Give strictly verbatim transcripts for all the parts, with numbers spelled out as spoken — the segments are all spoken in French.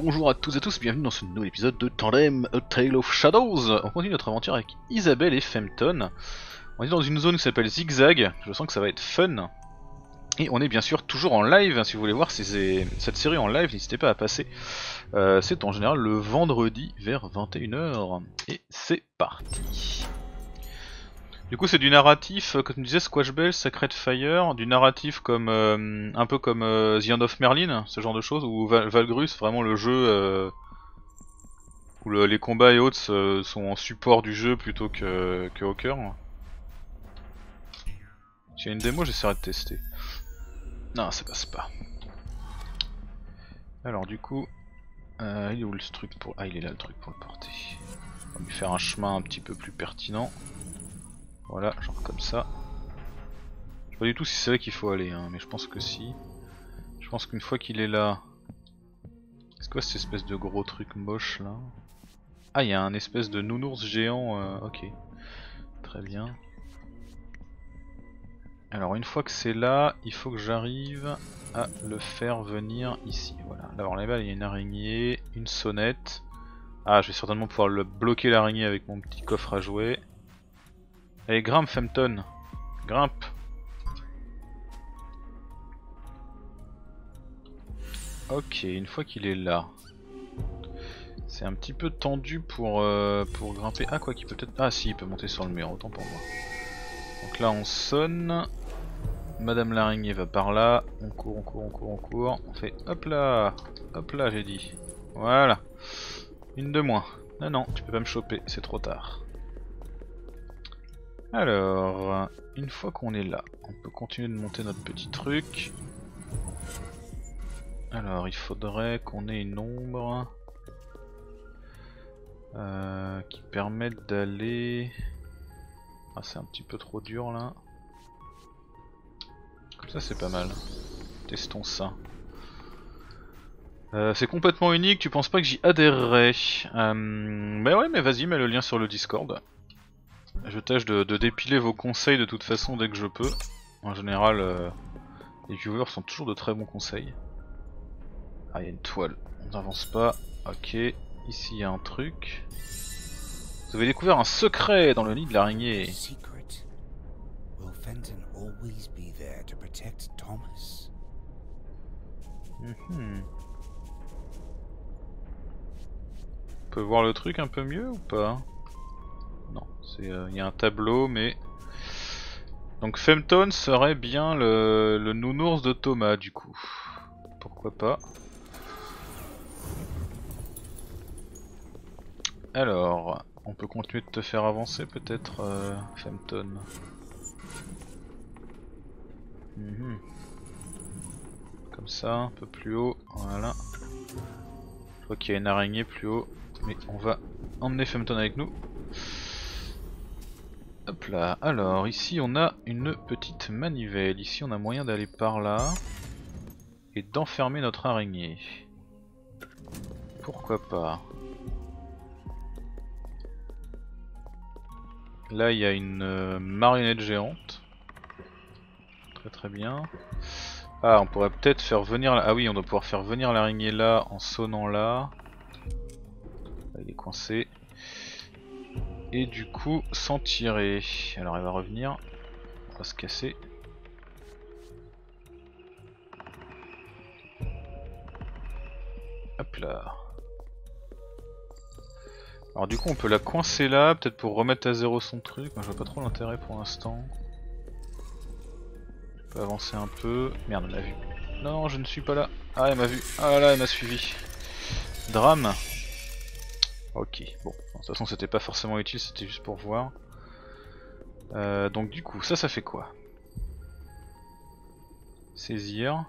Bonjour à toutes et à tous, bienvenue dans ce nouvel épisode de Tandem A Tale of Shadows. On continue notre aventure avec Isabelle et Femton. On est dans une zone qui s'appelle Zigzag, je sens que ça va être fun. Et on est bien sûr toujours en live, si vous voulez voir ces, cette série en live, n'hésitez pas à passer. Euh, c'est en général le vendredi vers vingt et une heures. Et c'est parti. Du coup c'est du narratif, comme tu disais, Squash Bell, Sacred Fire, du narratif comme euh, un peu comme euh, The End of Merlin, ce genre de choses, ou Val Valgrus, vraiment le jeu euh, où le, les combats et autres euh, sont en support du jeu plutôt que, que au cœur. S'il y a une démo, j'essaierai de tester. Non, ça passe pas. Alors du coup, euh, il est où le truc pour... Ah, il est là le truc pour le porter. On va lui faire un chemin un petit peu plus pertinent. Voilà, genre comme ça. Je sais pas du tout si c'est là qu'il faut aller, hein, mais je pense que si. Je pense qu'une fois qu'il est là... C'est quoi cette espèce de gros truc moche là? Ah, il y a un espèce de nounours géant, euh, ok. Très bien. Alors une fois que c'est là, il faut que j'arrive à le faire venir ici. Voilà, alors là-bas il y a une araignée, une sonnette. Ah, je vais certainement pouvoir le bloquer l'araignée avec mon petit coffre à jouets. Allez, grimpe Femton, grimpe. Ok, une fois qu'il est là, c'est un petit peu tendu pour, euh, pour grimper. Ah, quoi qu'il peut peut-être... Ah si, il peut monter sur le mur, autant pour moi. Donc là on sonne. Madame l'araignée va par là. On court, on court, on court, on court. On fait hop là, hop là j'ai dit. Voilà. Une de moins. Non, non, tu peux pas me choper, c'est trop tard. Alors, une fois qu'on est là, on peut continuer de monter notre petit truc. Alors, il faudrait qu'on ait une ombre euh, qui permette d'aller... Ah, c'est un petit peu trop dur là. Comme ça, c'est pas mal. Testons ça. Euh, c'est complètement unique, tu penses pas que j'y adhérerais. euh, Mais ouais, mais vas-y, mets le lien sur le Discord. Je tâche de, de dépiler vos conseils de toute façon dès que je peux. En général, euh, les viewers sont toujours de très bons conseils. Ah, il y a une toile, on n'avance pas. Ok, ici il y a un truc. Vous avez découvert un secret dans le nid de l'araignée. Mmh. On peut voir le truc un peu mieux ou pas? Non, c'est il euh, y a un tableau mais... Donc Femton serait bien le, le nounours de Thomas du coup. Pourquoi pas. Alors, on peut continuer de te faire avancer peut-être, euh, Femton. Mmh. Comme ça, un peu plus haut, voilà. Je vois qu'il y a une araignée plus haut, mais on va emmener Femton avec nous. Hop là, alors ici on a une petite manivelle, ici on a moyen d'aller par là et d'enfermer notre araignée. Pourquoi pas. Là il y a une euh, marionnette géante. Très très bien. Ah, on pourrait peut-être faire venir... Ah oui, on doit pouvoir faire venir l'araignée là en sonnant là. Là il est coincé. Et du coup s'en tirer. Alors elle va revenir. On va se casser. Hop là. Alors du coup on peut la coincer là, peut-être pour remettre à zéro son truc. Moi je vois pas trop l'intérêt pour l'instant. Je peux avancer un peu. Merde, elle m'a vu. Non, je ne suis pas là. Ah, elle m'a vu. Ah là, elle m'a suivi. Drame. Ok, bon. De toute façon c'était pas forcément utile, c'était juste pour voir. Euh, donc du coup, ça, ça fait quoi? Saisir.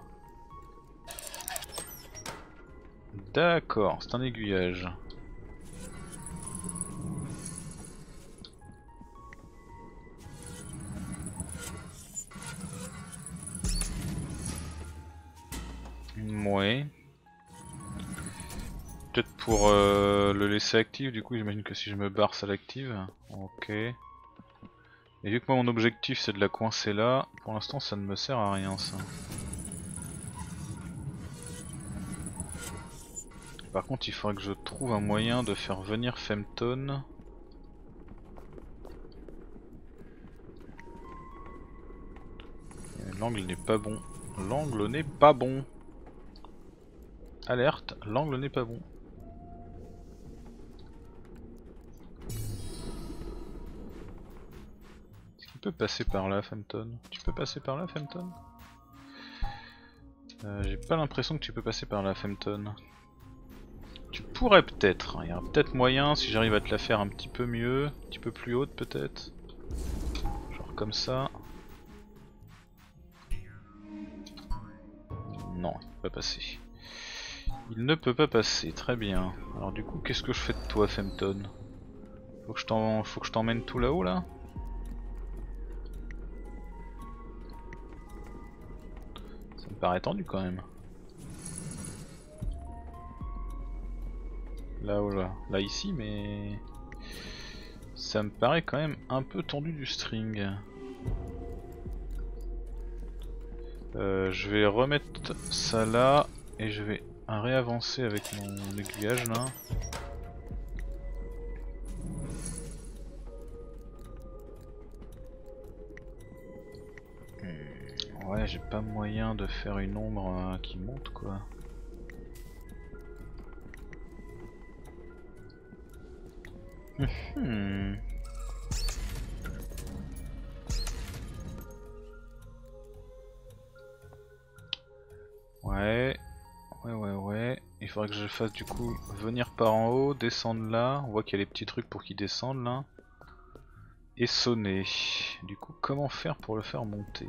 D'accord, c'est un aiguillage. Ouais. Peut-être pour euh, le laisser actif, du coup j'imagine que si je me barre ça l'active. Ok. Et vu que moi mon objectif c'est de la coincer là, pour l'instant ça ne me sert à rien ça. par contre il faudrait que je trouve un moyen de faire venir Femton. L'angle n'est pas bon. L'angle n'est pas bon. Alerte, l'angle n'est pas bon. Est-ce qu'il peut passer par là, Femton? Tu peux passer par là, Femton? euh, J'ai pas l'impression que tu peux passer par là, Femton. Tu pourrais peut-être. Il y a peut-être moyen si j'arrive à te la faire un petit peu mieux, un petit peu plus haute peut-être. Genre comme ça. Non, il peut pas passer. Il ne peut pas passer, très bien. Alors du coup, qu'est-ce que je fais de toi, Femton? Faut que je t'en, faut que je t'emmène tout là-haut là, ça me paraît tendu quand même. Là-haut là, là ici, mais ça me paraît quand même un peu tendu du string. Euh, je vais remettre ça là et je vais réavancer avec mon aiguillage là. Hmm, ouais, j'ai pas moyen de faire une ombre euh, qui monte quoi. Hmm. Ouais, ouais, ouais, ouais. Il faudrait que je fasse du coup venir par en haut, descendre là. On voit qu'il y a les petits trucs pour qu'ils descendent là. Et sonner. Du coup, comment faire pour le faire monter?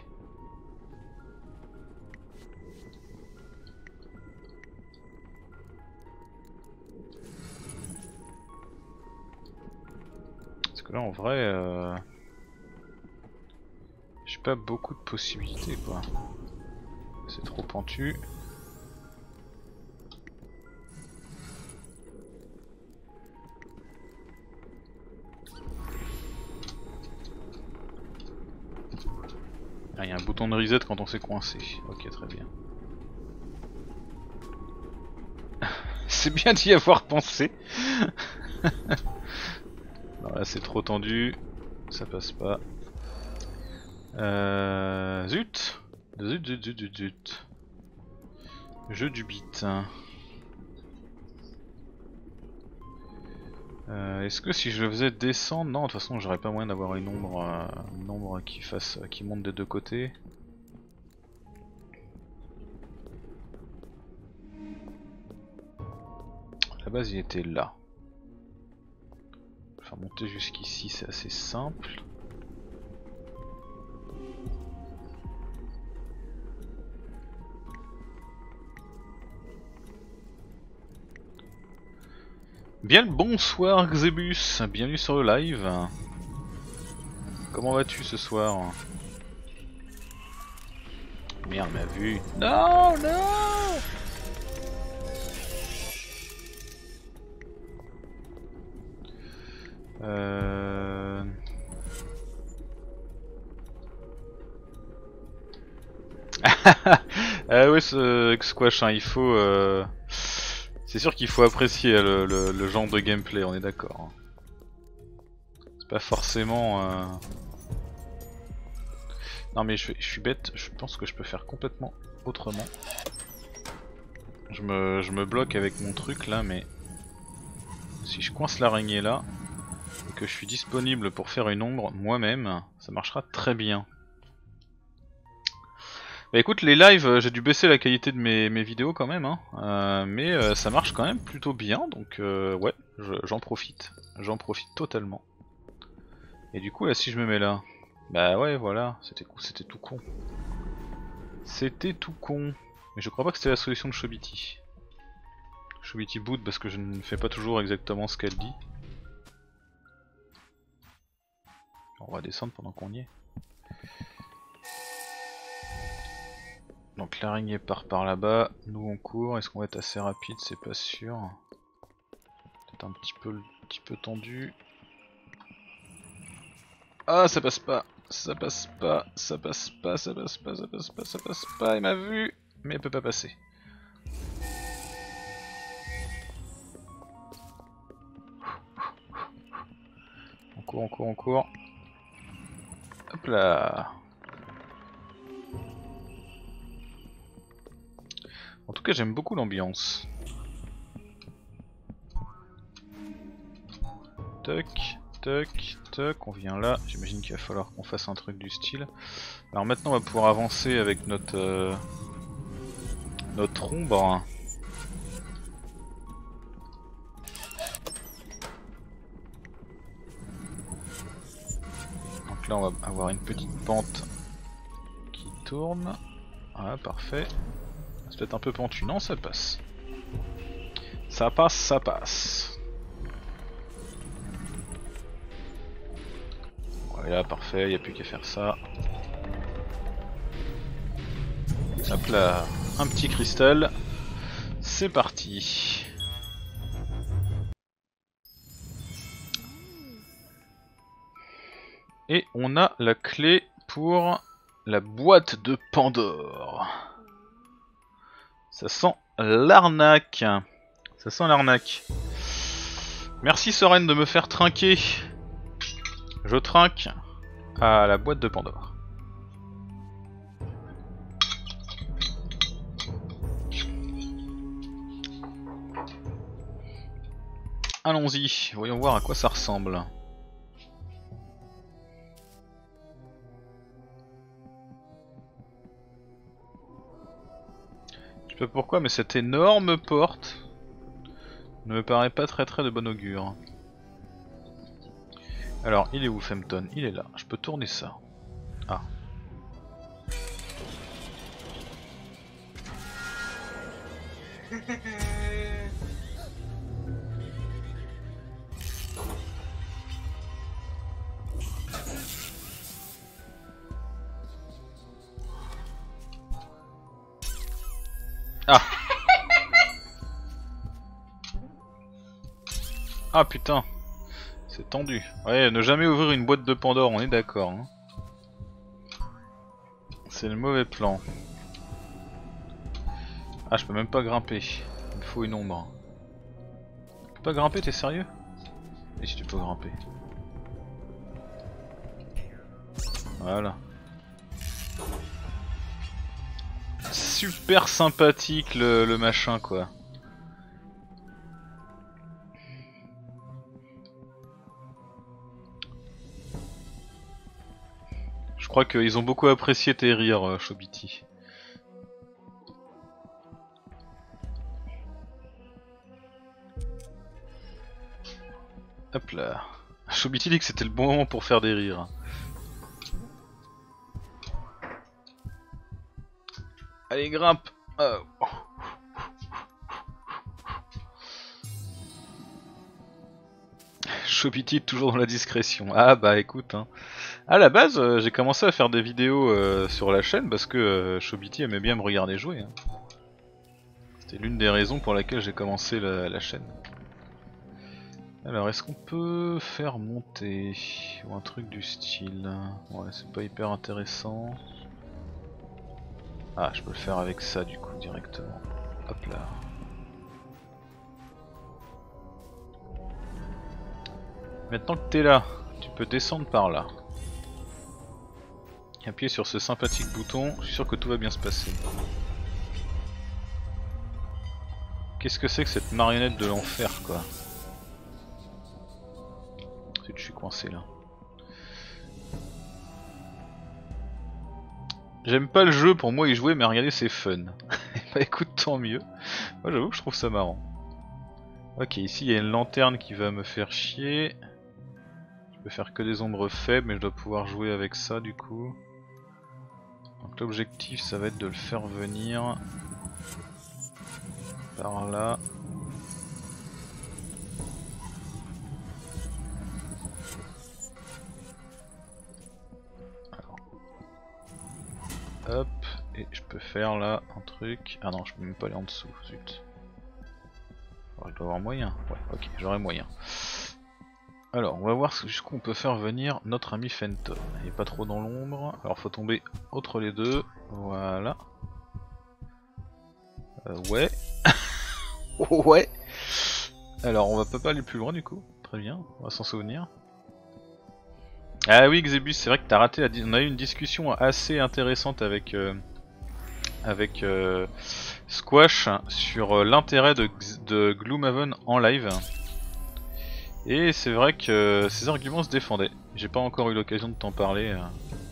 Parce que là en vrai, euh... j'ai pas beaucoup de possibilités quoi. C'est trop pentu. Ah, il y a un bouton de reset quand on s'est coincé. Ok, très bien. C'est bien d'y avoir pensé. Non, là c'est trop tendu. Ça passe pas. Euh... Zut. Zut, zut, zut, zut, zut. Jeu du beat. Euh, Est-ce que si je le faisais descendre, non de toute façon j'aurais pas moyen d'avoir une ombre, euh, une ombre qui fasse, qui monte des deux côtés. À la base il était là. Faire monter jusqu'ici c'est assez simple. Bien le bonsoir Xebus, bienvenue sur le live. Comment vas-tu ce soir? Merde, m'a vu. Non, non. Euh... ah ouais, ce Squash, hein, il faut... Euh... C'est sûr qu'il faut apprécier le, le, le genre de gameplay, on est d'accord. C'est pas forcément... Euh... Non mais je, je suis bête, je pense que je peux faire complètement autrement. Je me, je me bloque avec mon truc là, mais... Si je coince l'araignée là, et que je suis disponible pour faire une ombre moi-même, ça marchera très bien. Bah écoute, les lives, j'ai dû baisser la qualité de mes, mes vidéos quand même, hein. euh, mais euh, ça marche quand même plutôt bien, donc euh, ouais, j'en profite, j'en profite totalement. Et du coup là, si je me mets là, bah ouais, voilà, c'était c'était tout con. C'était tout con. Mais je crois pas que c'était la solution de Chobiti. Chobiti boot parce que je ne fais pas toujours exactement ce qu'elle dit. On va descendre pendant qu'on y est. Donc l'araignée part par là-bas, nous on court, est-ce qu'on va être assez rapide? C'est pas sûr. Peut-être un petit peu, un petit peu tendu. Ah ça passe pas, ça passe pas, ça passe pas, ça passe pas, ça passe pas, ça passe pas, il m'a vu, mais il peut pas passer. court, on court, on court. Hop là. En tout cas, j'aime beaucoup l'ambiance. Toc, toc, toc, on vient là. J'imagine qu'il va falloir qu'on fasse un truc du style. Alors maintenant, on va pouvoir avancer avec notre euh, notre ombre. Donc là, on va avoir une petite pente qui tourne. Ah, parfait. C'est peut-être un peu pentu. Non, ça passe. Ça passe, ça passe. Voilà, parfait, il n'y a plus qu'à faire ça. Hop là, un petit cristal. C'est parti. Et on a la clé pour la boîte de Pandore. Ça sent l'arnaque. Ça sent l'arnaque. Merci Soren de me faire trinquer. Je trinque à la boîte de Pandore. Allons-y, voyons voir à quoi ça ressemble. Je sais pas pourquoi, mais cette énorme porte ne me paraît pas très très de bon augure. Alors, il est où Fempton? Il est là. Je peux tourner ça. Ah. Ah. Ah putain. C'est tendu. Ouais, ne jamais ouvrir une boîte de Pandore, on est d'accord. Hein. C'est le mauvais plan. Ah, je peux même pas grimper. Il me faut une ombre. Tu peux pas grimper, t'es sérieux? Et si tu peux grimper. Voilà. Super sympathique le, le machin quoi. Je crois qu'ils ont beaucoup apprécié tes rires, euh, Chobiti. Hop là. Chobiti dit que c'était le bon moment pour faire des rires. Allez, grimpe. Oh. Chobiti toujours dans la discrétion. Ah bah écoute, hein. À la base, euh, j'ai commencé à faire des vidéos euh, sur la chaîne parce que euh, Chobiti aimait bien me regarder jouer. Hein. C'était l'une des raisons pour laquelle j'ai commencé la, la chaîne. Alors, est-ce qu'on peut faire monter ou un truc du style? Ouais, c'est pas hyper intéressant. Ah, je peux le faire avec ça du coup directement. Hop là. Maintenant que t'es là, tu peux descendre par là. Appuyer sur ce sympathique bouton, je suis sûr que tout va bien se passer. Qu'est-ce que c'est que cette marionnette de l'enfer quoi? Je suis coincé là. J'aime pas le jeu, pour moi y jouer, mais regarder c'est fun. Bah écoute, tant mieux. Moi j'avoue que je trouve ça marrant. Ok, ici il y a une lanterne qui va me faire chier. Je peux faire que des ombres faibles, mais je dois pouvoir jouer avec ça du coup. Donc l'objectif ça va être de le faire venir par là. Hop, et je peux faire là un truc. Ah non, je peux même pas aller en dessous, zut. Alors, je dois avoir moyen. Ouais, ok, j'aurai moyen. Alors, on va voir jusqu'où on peut faire venir notre ami Fempton. Il est pas trop dans l'ombre. Alors, faut tomber entre les deux. Voilà. Euh, ouais. Ouais. Alors, on va pas aller plus loin du coup. Très bien, on va s'en souvenir. Ah oui Xebus, c'est vrai que t'as raté la di- on a eu une discussion assez intéressante avec euh, avec euh, Squash sur euh, l'intérêt de, X- de Gloomhaven en live. Et c'est vrai que ses arguments se défendaient. J'ai pas encore eu l'occasion de t'en parler. euh,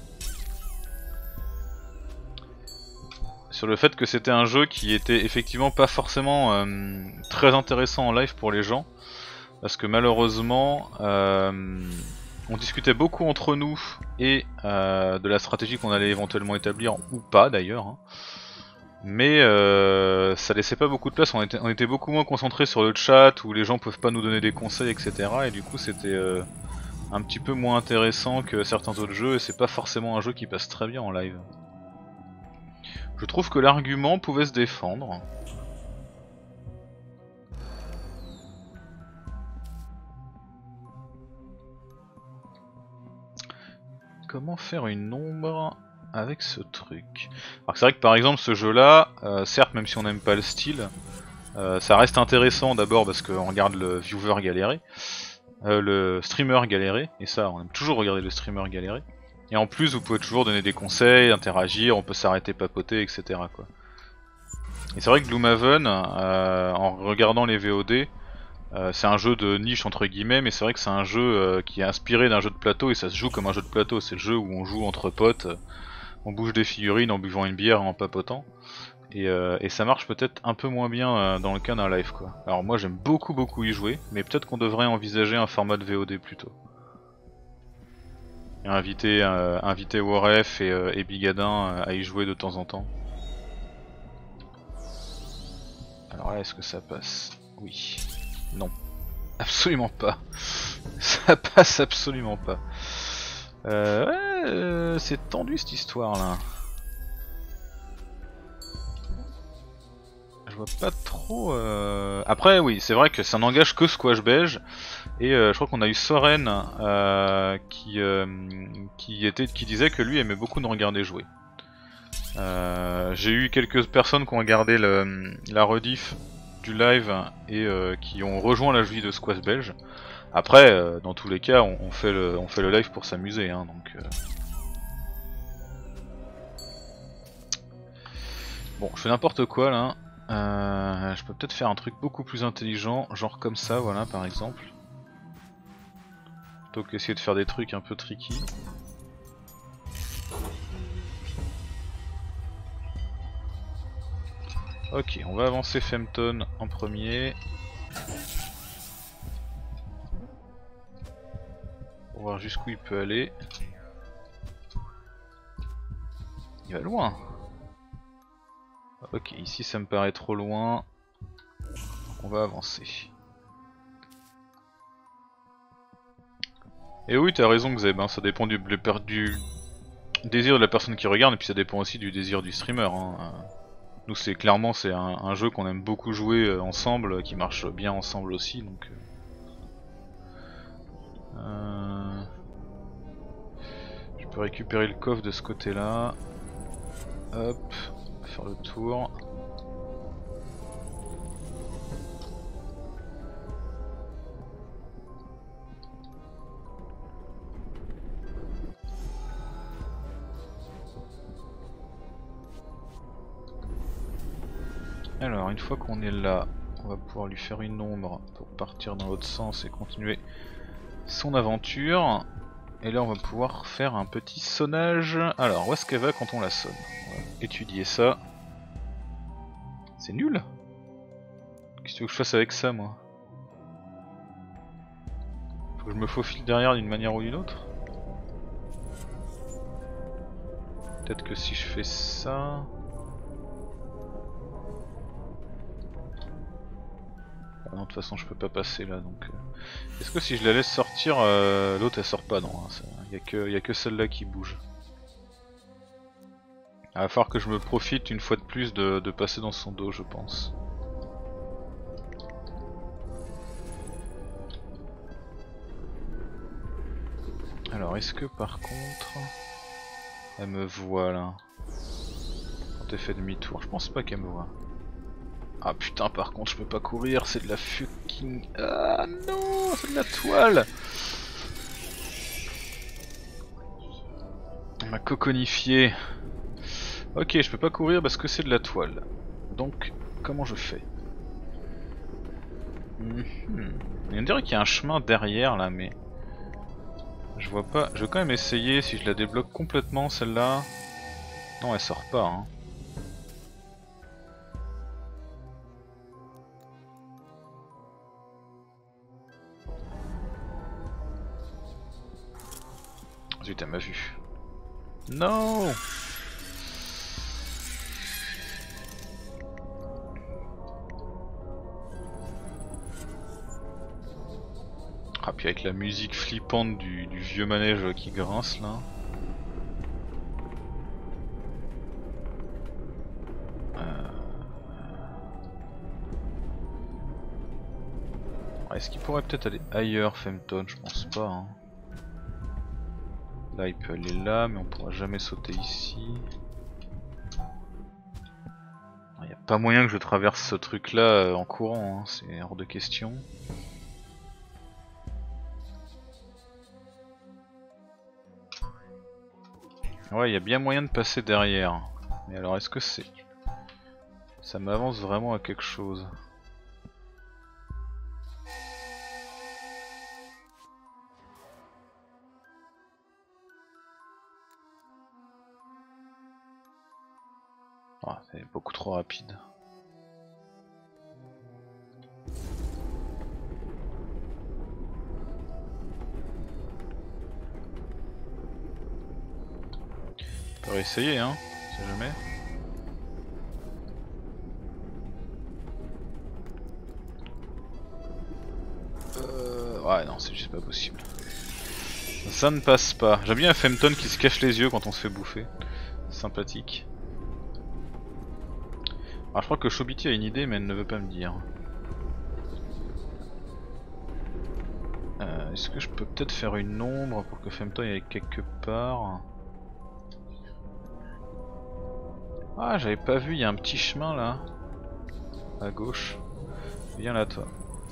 Sur le fait que c'était un jeu qui était effectivement pas forcément euh, très intéressant en live pour les gens. Parce que malheureusement, euh, on discutait beaucoup entre nous et euh, de la stratégie qu'on allait éventuellement établir, ou pas d'ailleurs. Hein. Mais euh, ça laissait pas beaucoup de place, on était, on était beaucoup moins concentré sur le chat où les gens peuvent pas nous donner des conseils, et cetera. Et du coup c'était euh, un petit peu moins intéressant que certains autres jeux et c'est pas forcément un jeu qui passe très bien en live. Je trouve que l'argument pouvait se défendre. Comment faire une ombre avec ce truc? Alors c'est vrai que par exemple ce jeu là, euh, certes même si on n'aime pas le style, euh, ça reste intéressant d'abord parce qu'on regarde le viewer galérer, euh, le streamer galérer, et ça on aime toujours regarder le streamer galérer. Et en plus vous pouvez toujours donner des conseils, interagir, on peut s'arrêter papoter, et cetera quoi. Et c'est vrai que Gloomhaven, euh, en regardant les V O D, euh, c'est un jeu de niche entre guillemets, mais c'est vrai que c'est un jeu euh, qui est inspiré d'un jeu de plateau et ça se joue comme un jeu de plateau. C'est le jeu où on joue entre potes, euh, on bouge des figurines en buvant une bière et en papotant. Et, euh, et ça marche peut-être un peu moins bien euh, dans le cas d'un live quoi. Alors moi j'aime beaucoup beaucoup y jouer, mais peut-être qu'on devrait envisager un format de V O D plutôt. Et inviter, euh, inviter Warf et, euh, et Bigadin euh, à y jouer de temps en temps. Alors là est-ce que ça passe? Oui. Non. Absolument pas. Ça passe absolument pas. Euh, ouais, euh, c'est tendu cette histoire là. Je vois pas trop. Euh... Après, oui, c'est vrai que ça n'engage que Squash Beige. Et euh, je crois qu'on a eu Soren euh, qui, euh, qui, était, qui disait que lui aimait beaucoup nous regarder jouer. Euh, J'ai eu quelques personnes qui ont regardé le, la rediff du live et euh, qui ont rejoint la vie de Squash Belge. Après, euh, dans tous les cas, on, on, fait, le, on fait le live pour s'amuser. Hein, donc, euh... Bon, je fais n'importe quoi là. Euh, je peux peut-être faire un truc beaucoup plus intelligent, genre comme ça, voilà, par exemple. Plutôt qu'essayer de faire des trucs un peu tricky. Ok, on va avancer Femton en premier. Pour voir jusqu'où il peut aller. Il va loin. Ok, ici ça me paraît trop loin. On va avancer. Et oui, t'as raison Xeb, hein, ça dépend du, du désir de la personne qui regarde et puis ça dépend aussi du désir du streamer. Hein. Nous c'est clairement c'est un, un jeu qu'on aime beaucoup jouer ensemble, qui marche bien ensemble aussi. Donc, euh... je peux récupérer le coffre de ce côté là. Hop, on va faire le tour. Alors une fois qu'on est là, on va pouvoir lui faire une ombre pour partir dans l'autre sens et continuer son aventure. Et là on va pouvoir faire un petit sonnage. Alors où est-ce qu'elle va quand on la sonne? On va étudier ça. C'est nul. Qu'est-ce que tu veux que je fasse avec ça moi? Faut que je me faufile derrière d'une manière ou d'une autre? Peut-être que si je fais ça... Ah non, de toute façon je peux pas passer là donc... Euh... Est-ce que si je la laisse sortir, euh, l'autre elle sort pas? Non, il hein, y, y a que celle-là qui bouge. Il va falloir que je me profite une fois de plus de, de passer dans son dos je pense. Alors est-ce que par contre... Elle me voit là. Quand elle fait demi-tour, je pense pas qu'elle me voit. Ah putain par contre je peux pas courir, c'est de la fucking... Ah non, c'est de la toile. Ma coconifiée. Ok, je peux pas courir parce que c'est de la toile. Donc, comment je fais? mm-hmm. Il dirait qu'il y a un chemin derrière là, mais je vois pas. Je vais quand même essayer si je la débloque complètement celle-là. Non, elle sort pas. Hein. Zut, elle m'a vu. Non. Ah, puis avec la musique flippante du, du vieux manège qui grince là. Euh... Est-ce qu'il pourrait peut-être aller ailleurs, Femton? Je pense pas. Hein. Là, il peut aller là, mais on pourra jamais sauter ici. Il n'y a pas moyen que je traverse ce truc là euh, en courant, hein. C'est hors de question. Ouais, il y a bien moyen de passer derrière. Mais alors, est-ce que c'est... Ça m'avance vraiment à quelque chose? Ah, c'est beaucoup trop rapide. On peut essayer, hein, si jamais. Euh... Ouais, non, c'est juste pas possible. Ça ne passe pas. J'aime bien Femton qui se cache les yeux quand on se fait bouffer. Sympathique. Alors je crois que Chobiti a une idée mais elle ne veut pas me dire. Euh, Est-ce que je peux peut-être faire une ombre pour que Femton y aille quelque part? Ah, j'avais pas vu, il y a un petit chemin là. À gauche. Viens là toi.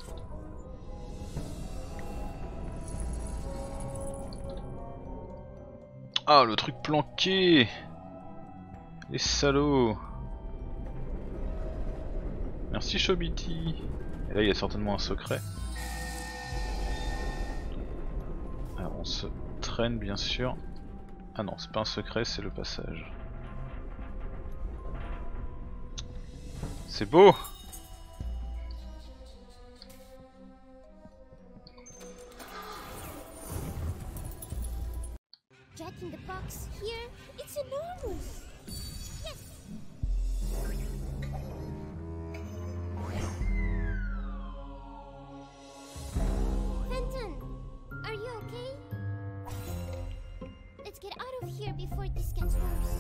Ah, le truc planqué! Les salauds! Merci Chobiti! Et là il y a certainement un secret. Alors on se traîne bien sûr. Ah non, c'est pas un secret, c'est le passage. C'est beau! Jack in the box here, it's enormous. Yes. Fenton, are you okay? Let's get out of here before this gets worse.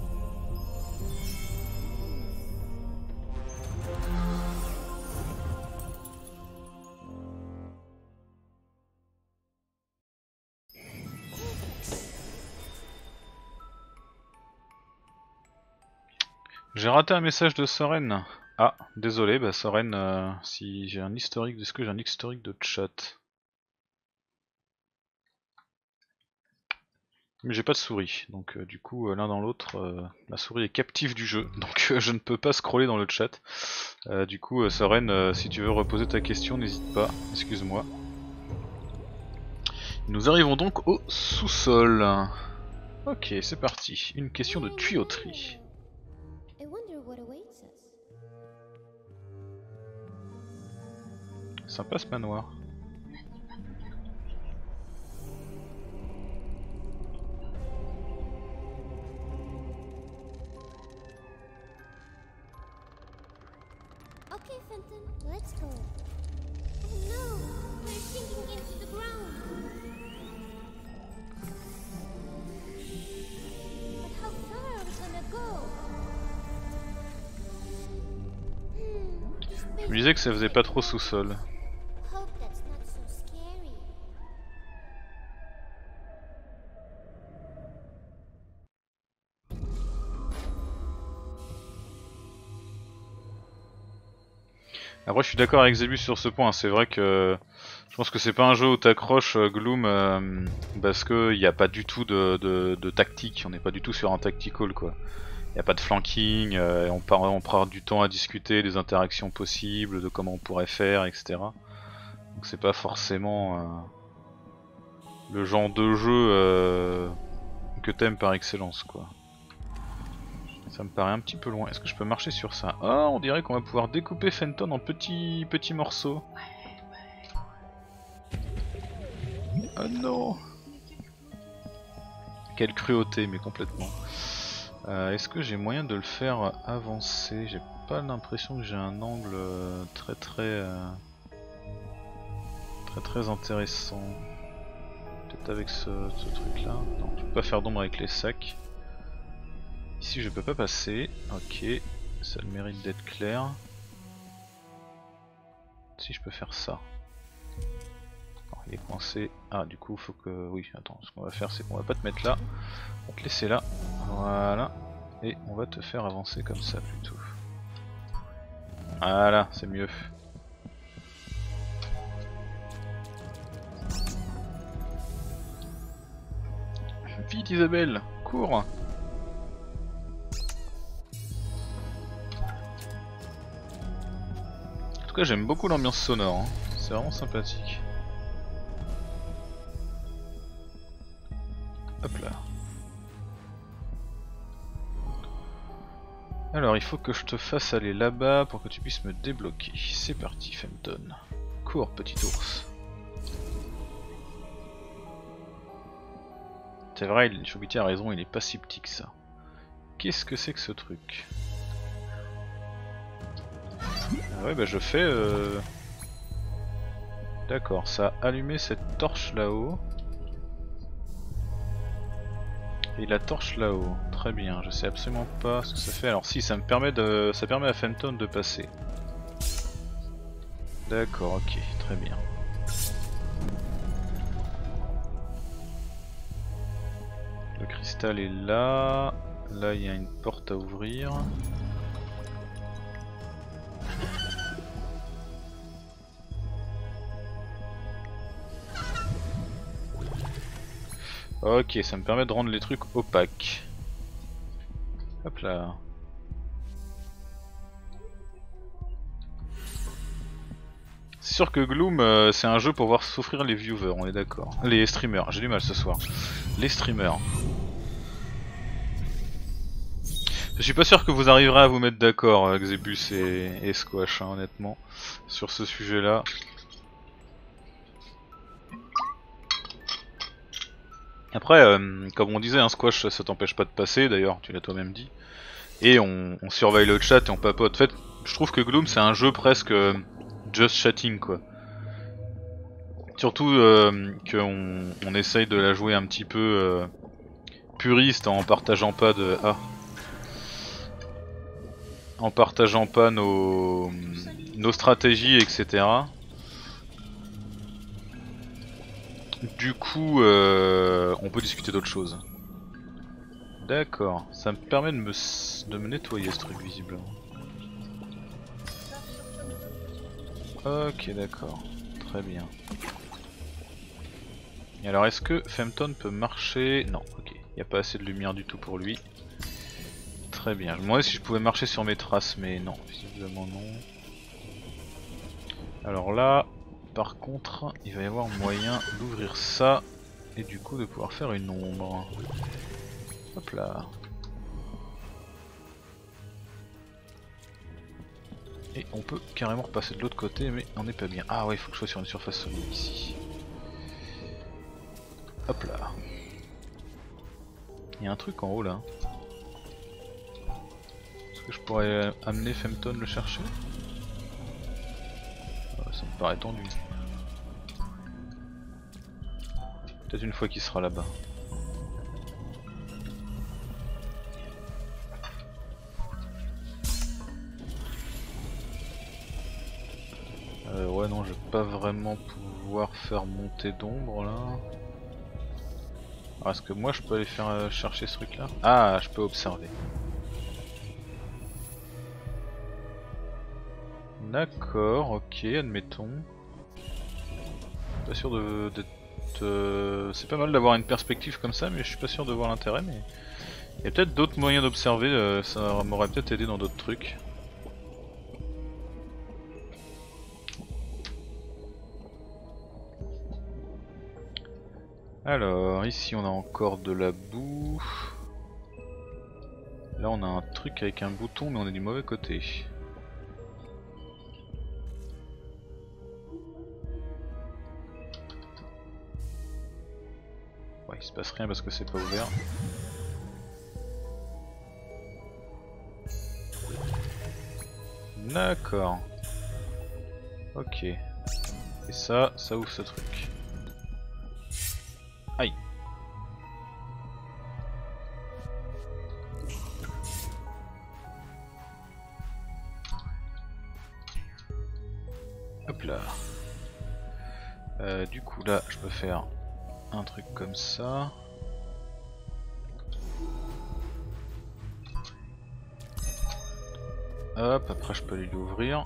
J'ai raté un message de Soren. Ah, désolé, bah Soren, euh, si j'ai un historique, est-ce que j'ai un historique de chat? Mais j'ai pas de souris, donc euh, du coup euh, l'un dans l'autre, euh, la souris est captive du jeu, donc euh, je ne peux pas scroller dans le chat. Euh, du coup euh, Soren, euh, si tu veux reposer ta question, n'hésite pas, excuse-moi. Nous arrivons donc au sous-sol. Ok, c'est parti, une question de tuyauterie. I wonder what awaits us. Sympa ce manoir. Okay, Fenton, let's go. Oh no, we're sinking into the ground. But how far are we gonna go? Hmm, this Je me disais que ça faisait pas trop sous-sol. Hope that's not so scary. Après je suis d'accord avec Zebus sur ce point, c'est vrai que je pense que c'est pas un jeu où t'accroches euh, Gloom euh, parce que y a pas du tout de, de, de tactique, on n'est pas du tout sur un tactical quoi. Y a pas de flanking, euh, et on, part, on prend du temps à discuter des interactions possibles, de comment on pourrait faire, et cetera. Donc c'est pas forcément euh, le genre de jeu euh, que t'aimes par excellence quoi. Ça me paraît un petit peu loin. Est-ce que je peux marcher sur ça? Ah, on dirait qu'on va pouvoir découper Fenton en petits petits morceaux. Ah non! Quelle cruauté, mais complètement. Euh, Est-ce que j'ai moyen de le faire avancer? J'ai pas l'impression que j'ai un angle euh, très très euh, très très intéressant. Peut-être avec ce, ce truc là. Non, je peux pas faire d'ombre avec les sacs. Ici je peux pas passer. Ok, ça a le mérite d'être clair. Si je peux faire ça. Non, il est coincé. Ah du coup faut que... Oui attends, ce qu'on va faire c'est qu'on va pas te mettre là. On va te laisser là. Voilà. Et on va te faire avancer comme ça plutôt. Voilà, c'est mieux. Vite Isabelle, cours! En tout cas j'aime beaucoup l'ambiance sonore, hein. C'est vraiment sympathique. Hop là. Alors il faut que je te fasse aller là-bas pour que tu puisses me débloquer. C'est parti Fenton. Cours petit ours. C'est vrai, Chobiti a raison, il est pas si petit que ça. Qu'est-ce que c'est que ce truc? Ah ouais bah je fais... Euh... D'accord, ça a allumé cette torche là-haut. Et la torche là-haut, très bien, je sais absolument pas ce que ça fait. Alors si, ça me permet de, ça permet à Fenton de passer. D'accord, ok, très bien. Le cristal est là, là il y a une porte à ouvrir. Ok, ça me permet de rendre les trucs opaques. Hop là. C'est sûr que Gloom, euh, c'est un jeu pour voir souffrir les viewers, on est d'accord. Les streamers, j'ai du mal ce soir. Les streamers. Je suis pas sûr que vous arriverez à vous mettre d'accord, Xebus et, et Squash, hein, honnêtement, sur ce sujet-là. Après, euh, comme on disait, un Squash ça t'empêche pas de passer, d'ailleurs, tu l'as toi-même dit. Et on, on surveille le chat et on papote. En fait, je trouve que Gloom c'est un jeu presque euh, just chatting quoi. Surtout euh, qu'on on essaye de la jouer un petit peu euh, puriste en partageant pas de... Ah En partageant pas nos, nos stratégies, et cetera. Du coup, euh, on peut discuter d'autres choses. D'accord, ça me permet de me, de me nettoyer ce truc visiblement. Ok, d'accord, très bien. Et alors, est-ce que Fenton peut marcher? Non, ok, il n'y a pas assez de lumière du tout pour lui. Très bien, je me demandais si je pouvais marcher sur mes traces, mais non, visiblement non. Alors là, par contre, il va y avoir moyen d'ouvrir ça et du coup de pouvoir faire une ombre. Hop là. Et on peut carrément repasser de l'autre côté, mais on n'est pas bien. Ah ouais, il faut que je sois sur une surface solide ici. Hop là. Il y a un truc en haut là. Est-ce que je pourrais amener Fenton le chercher? Ça me paraît tendu. Peut-être une fois qu'il sera là-bas. Euh, ouais non, je vais pas vraiment pouvoir faire monter d'ombre là. Alors est-ce que moi je peux aller faire euh, chercher ce truc là? Ah, je peux observer. D'accord, ok, admettons. Pas sûr de d'être... Euh, c'est pas mal d'avoir une perspective comme ça, mais je suis pas sûr de voir l'intérêt. Mais il y a peut-être d'autres moyens d'observer, euh, ça m'aurait peut-être aidé dans d'autres trucs. Alors, ici on a encore de la boue. Là on a un truc avec un bouton, mais on est du mauvais côté. Ouais, il se passe rien parce que c'est pas ouvert. D'accord. Ok. Et ça, ça ouvre ce truc. Aïe. Hop là. Euh, du coup là, je peux faire un truc comme ça. Hop, après je peux aller l'ouvrir.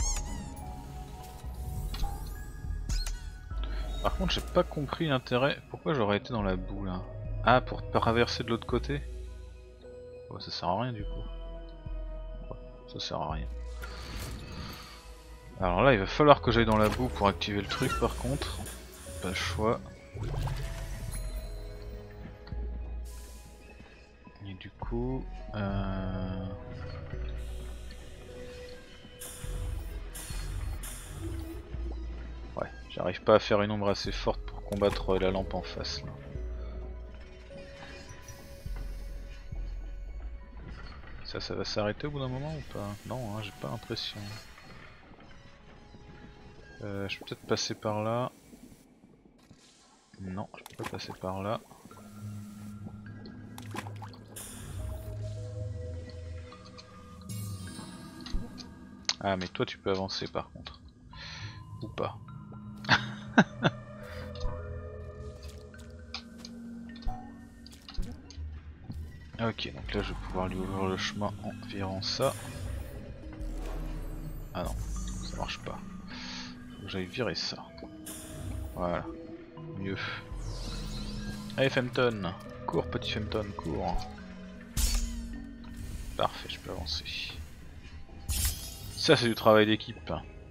Par contre j'ai pas compris l'intérêt, pourquoi j'aurais été dans la boue là? Ah, pour traverser de l'autre côté? Oh, ça sert à rien du coup. Ouais, ça sert à rien. Alors là il va falloir que j'aille dans la boue pour activer le truc par contre. Pas le choix. Et du coup... Euh... Ouais, j'arrive pas à faire une ombre assez forte pour combattre la lampe en face là. Ça, ça va s'arrêter au bout d'un moment ou pas? Non, hein, j'ai pas l'impression. Euh, je peux peut-être passer par là. Non, je peux pas passer par là. Ah mais toi tu peux avancer par contre. Ou pas. Ok, donc là je vais pouvoir lui ouvrir le chemin en virant ça. Ah non, ça marche pas. Faut que j'aille virer ça. Voilà. Mieux. Allez Femton, cours petit Femton, cours. Parfait, je peux avancer. Ça c'est du travail d'équipe.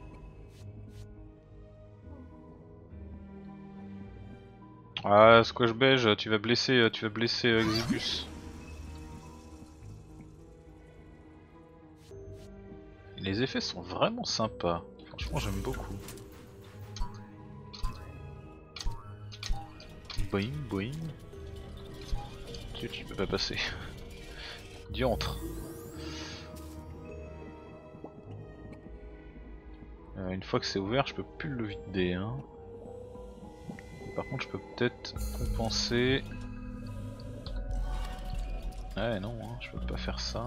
Ah Squash Beige, tu vas blesser, tu vas blesser euh, Exibus. Les effets sont vraiment sympas. Franchement j'aime beaucoup. Boing boing. Tu, tu peux pas passer. Diantre. Euh, une fois que c'est ouvert, je peux plus le vider. Hein. Par contre, je peux peut-être compenser. Ouais, non, hein, je peux pas faire ça.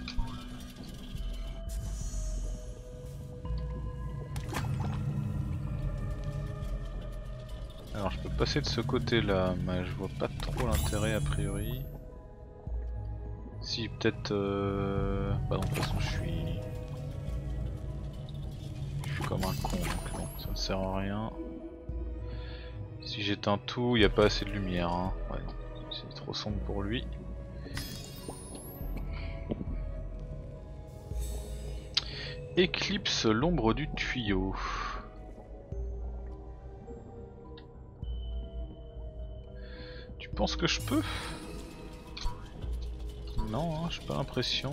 Alors, je peux passer de ce côté-là, mais je vois pas trop l'intérêt a priori. Si, peut-être. Euh... Bah, non, de toute façon, je suis. Je suis comme un con, donc non, ça ne sert à rien. Si j'éteins tout, il n'y a pas assez de lumière. Hein. Ouais, non, c'est trop sombre pour lui. Éclipse l'ombre du tuyau. Tu penses que je peux? Non, hein, j'ai pas l'impression.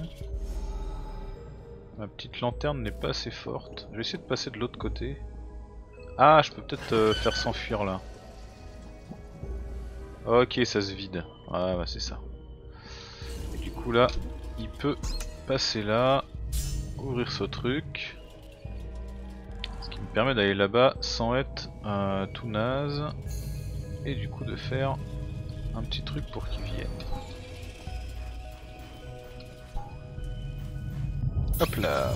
Ma petite lanterne n'est pas assez forte. Je vais essayer de passer de l'autre côté. Ah, je peux peut-être euh, faire s'enfuir là. Ok, ça se vide. Ah bah c'est ça. Et du coup là, il peut passer là, ouvrir ce truc. Ce qui me permet d'aller là-bas sans être euh, tout naze. Et du coup de faire un petit truc pour qu'il vienne. Hop là.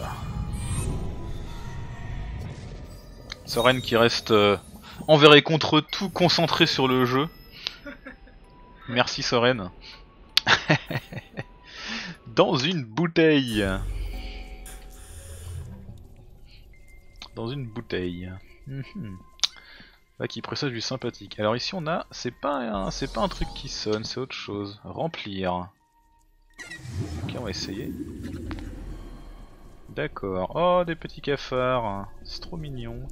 Soren qui reste euh, envers et contre tout concentré sur le jeu. Merci Soren. Dans une bouteille. dans une bouteille. Mm-hmm. Là qui présage du sympathique. Alors ici on a, c'est pas un, c'est pas un truc qui sonne, c'est autre chose. Remplir. Ok, on va essayer. D'accord. Oh, des petits cafards. C'est trop mignon.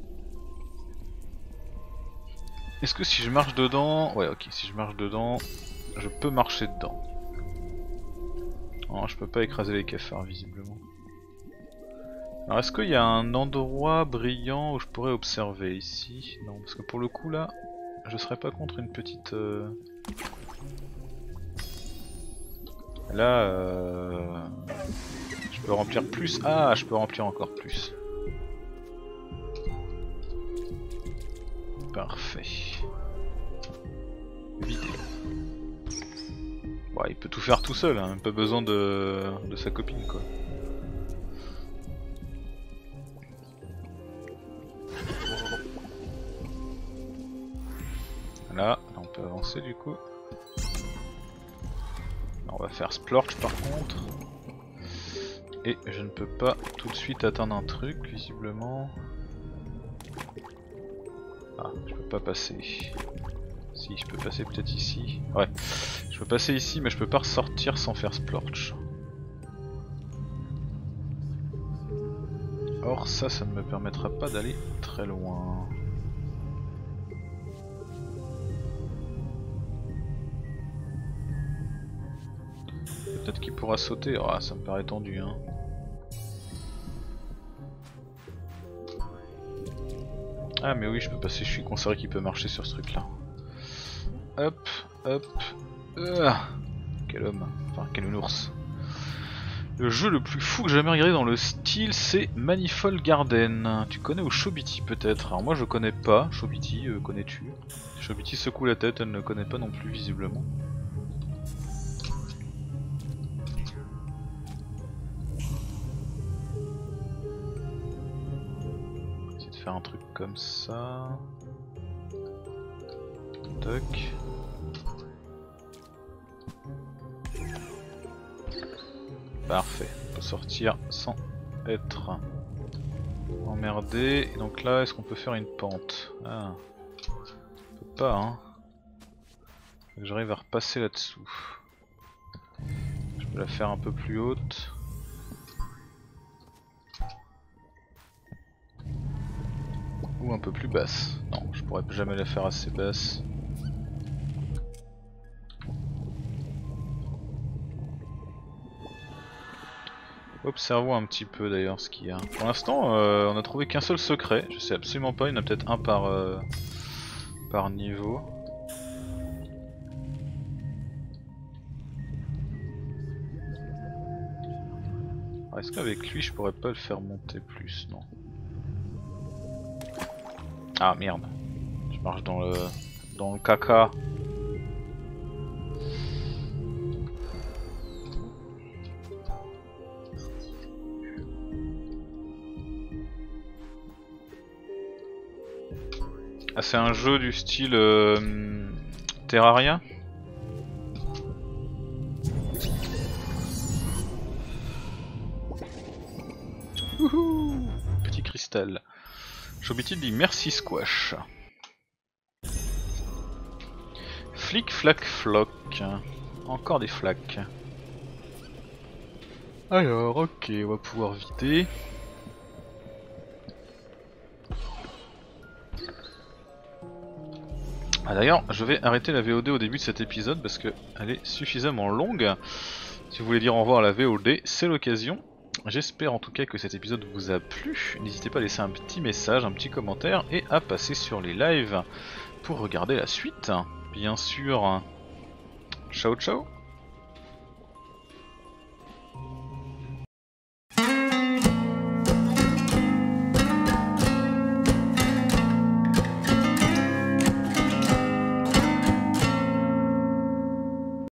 Est-ce que si je marche dedans... Ouais, ok, si je marche dedans, je peux marcher dedans. Non, je peux pas écraser les cafards, visiblement. Alors, est-ce qu'il y a un endroit brillant où je pourrais observer ici? Non, parce que pour le coup, là, je serais pas contre une petite... Euh... Là, euh... je peux remplir plus. Ah, je peux remplir encore plus. Parfait. Vider. Bon, il peut tout faire tout seul, hein. Pas besoin de... de sa copine quoi. Là, là on peut avancer du coup. Là, on va faire Splorch par contre. Et je ne peux pas tout de suite atteindre un truc visiblement. Ah, je peux pas passer. Si, je peux passer peut-être ici. Ouais, je peux passer ici, mais je peux pas ressortir sans faire Splorch. Or, ça, ça ne me permettra pas d'aller très loin. Peut-être qu'il pourra sauter. Ah, oh, ça me paraît tendu, hein. Ah mais oui, je peux passer, je suis con, c'est vrai qu'il peut marcher sur ce truc là. Hop, hop, euh, quel homme, enfin quel ours. Le jeu le plus fou que j'ai jamais regardé dans le style, c'est Manifold Garden. Tu connais ou Chobiti peut-être? Alors moi je connais pas, Chobiti, euh, connais-tu? Chobiti secoue la tête, elle ne connaît pas non plus visiblement. Un truc comme ça. Toc. Parfait, on peut sortir sans être emmerdé. Et donc là, est-ce qu'on peut faire une pente? Ah, on peut pas, hein. Faut que j'arrive à repasser là-dessous. Je peux la faire un peu plus haute. Ou un peu plus basse. Non, je pourrais jamais la faire assez basse. Observons un petit peu d'ailleurs ce qu'il y a. Pour l'instant, euh, on a trouvé qu'un seul secret. Je sais absolument pas, il y en a peut-être un par, euh, par niveau. Est-ce qu'avec lui je pourrais pas le faire monter plus? Non. Ah merde, je marche dans le dans le caca. Ah c'est un jeu du style euh, Terraria. Wouhou, petit cristal. Chobiti dit merci Squash. Flic flac floc. Encore des flacs. Alors ok, on va pouvoir vider. Ah d'ailleurs, je vais arrêter la V O D au début de cet épisode parce que elle est suffisamment longue. Si vous voulez dire au revoir à la V O D, c'est l'occasion. J'espère en tout cas que cet épisode vous a plu. N'hésitez pas à laisser un petit message, un petit commentaire et à passer sur les lives pour regarder la suite. Bien sûr, ciao ciao.